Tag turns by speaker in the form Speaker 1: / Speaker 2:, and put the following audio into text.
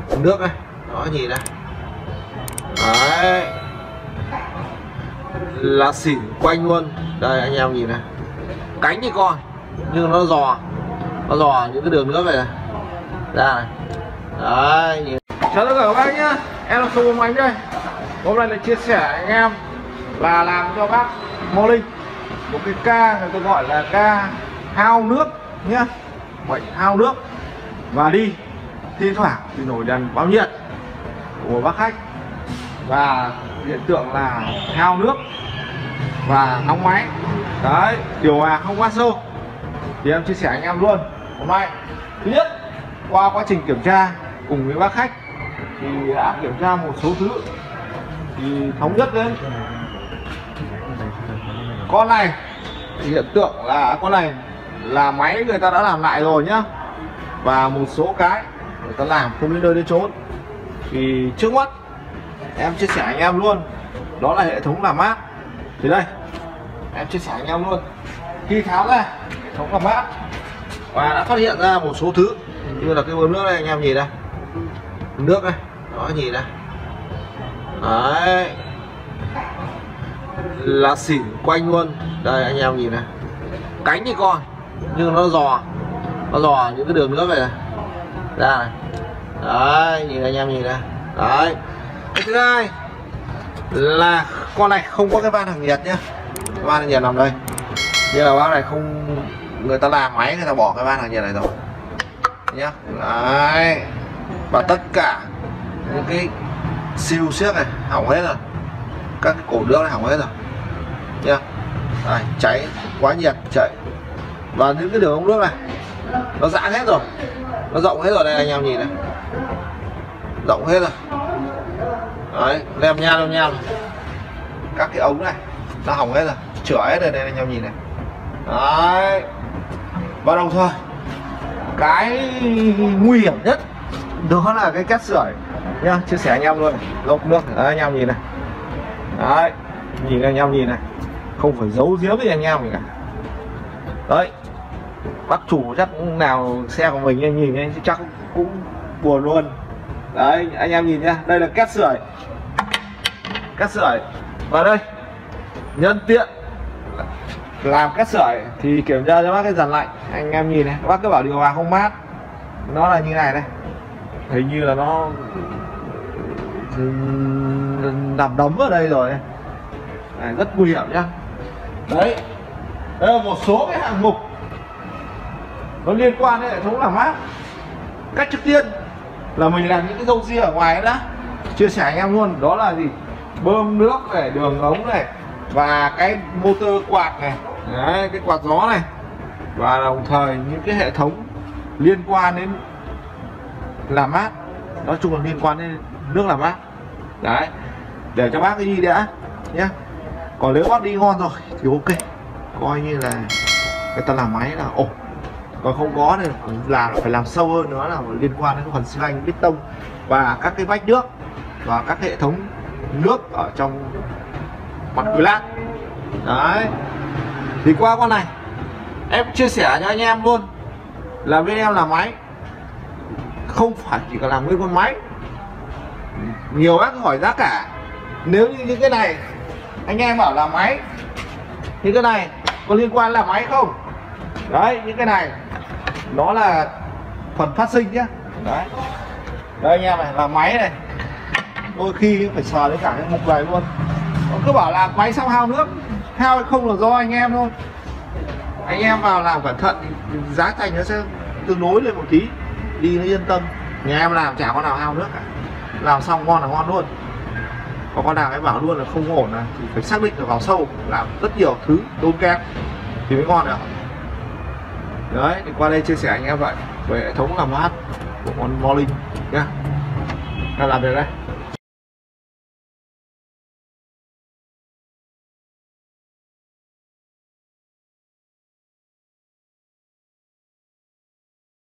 Speaker 1: nước này, đó nhìn này, đấy là xỉn quanh luôn. Đây anh em nhìn này, cánh thì con nhưng nó dò những cái đường nước này ra này. Đấy nhìn. Chào tất cả các bác nhá, em là Sông Ánh đây. Hôm nay là chia sẻ anh em là làm cho bác Mô Linh một cái ca người ta gọi là ca hao nước nhá, bệnh hao nước và đi thi thoảng thì nổi đèn báo nhiệt của bác khách và hiện tượng là hao nước và nóng máy. Đấy, điều hòa không qua sâu thì em chia sẻ anh em luôn. Hôm nay thứ nhất, qua quá trình kiểm tra cùng với bác khách thì đã kiểm tra một số thứ thì thống nhất đến con này thì hiện tượng là con này là máy người ta đã làm lại rồi nhá, và một số cái người ta làm không đến nơi đến chốn. Thì trước mắt em chia sẻ anh em luôn, đó là hệ thống làm mát. Thì đây em chia sẻ anh em luôn, khi tháo ra hệ thống làm mát và đã phát hiện ra một số thứ như là cái bơm nước này, anh em nhìn đây, nước này, đó nhìn này, đấy là xỉn quanh luôn. Đây anh em nhìn này, cánh thì con nhưng nó dò những cái đường nước này ra này. Đấy nhìn anh em nhìn này. Đấy, cái thứ hai là con này không có cái van hàng nhiệt nhá, van hàng nhiệt nằm đây, nhưng là bác này không, người ta làm máy người ta bỏ cái van hàng nhiệt này rồi nhá. Đấy, và tất cả những cái siêu xiếc này hỏng hết rồi, các cái cổ nước này hỏng hết rồi nhá. Đây, cháy quá nhiệt chạy, và những cái đường ống nước này nó giãn hết rồi, nó rộng hết rồi. Đây anh em nhìn này, rộng hết rồi. Đấy, lem nham các cái ống này nó hỏng hết rồi, chữa hết rồi. Đây anh em nhìn này. Đấy, và đồng thời cái nguy hiểm nhất đó là cái két sưởi nhá, chia sẻ anh em luôn. Lốc nước đấy, anh em nhìn này. Đấy, nhìn anh em nhìn này, không phải giấu giếm với anh em gì cả. Đấy, bác chủ chắc nào xe của mình anh nhìn anh chắc cũng buồn luôn. Đấy anh em nhìn nhá, đây là két sưởi, và đây nhân tiện làm két sưởi thì kiểm tra cho bác cái dàn lạnh. Anh em nhìn này, bác cứ bảo điều hòa không mát, nó là như này đây, hình như là nó nằm đấm ở đây rồi này, rất nguy hiểm nhá. Đấy, đây là một số cái hạng mục nó liên quan đến hệ thống làm mát. Cách trước tiên là mình làm những cái râu ria ở ngoài đã, chia sẻ anh em luôn, đó là gì, bơm nước này, đường ống này, và cái motor quạt này. Đấy, cái quạt gió này, và đồng thời những cái hệ thống liên quan đến làm mát, nói chung là liên quan đến nước làm mát. Đấy, để cho bác cái đi đã nhé. Còn nếu bác đi ngon rồi thì ok, coi như là người ta làm máy là ổn. Còn không có thì là phải làm sâu hơn nữa, là liên quan đến phần xi lanh, bê tông và các cái vách nước và các hệ thống nước ở trong mặt cửa lát. Đấy, thì qua con này em chia sẻ cho anh em luôn là bên em làm máy không phải chỉ có làm nguyên con máy. Nhiều bác hỏi giá cả, nếu như những cái này anh em bảo là máy thì cái này có liên quan là máy không? Đấy, những cái này nó là phần phát sinh nhá. Đấy, đây anh em này, là máy này, đôi khi phải sờ đến cả cái mục này luôn. Nó cứ bảo là máy xong hao nước, hao hay không là do anh em thôi. Anh em vào làm cẩn thận thì giá thành nó sẽ tương đối lên một tí, đi nó yên tâm. Nhà em làm chả con nào hao nước cả, làm xong ngon là ngon luôn. Còn con nào em bảo luôn là không ổn này thì phải xác định được vào sâu, làm rất nhiều thứ tốn kém thì mới ngon được. Đấy, thì qua đây chia sẻ anh em vậy về hệ thống làm mát của con Mô Linh nhá. Ta làm việc đây.